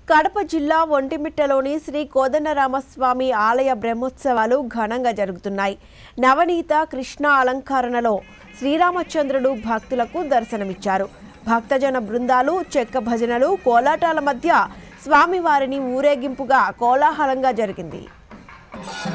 కడప జిల్లా ఒంటిమిట్టలోని శ్రీ కోదండరామ స్వామి ఆలయ బ్రహ్మోత్సవాలు ఘనంగా జరుగుతున్నాయి. నవనీత కృష్ణ అలంకరణలో శ్రీరామచంద్రుడు భక్తులకు దర్శనమిచ్చారు. భక్తజన బృందాలు చెక్క భజనలు కోలాటాల మధ్య స్వామివారిని ఊరేగింపుగా కోలాహలంగా జరిగింది.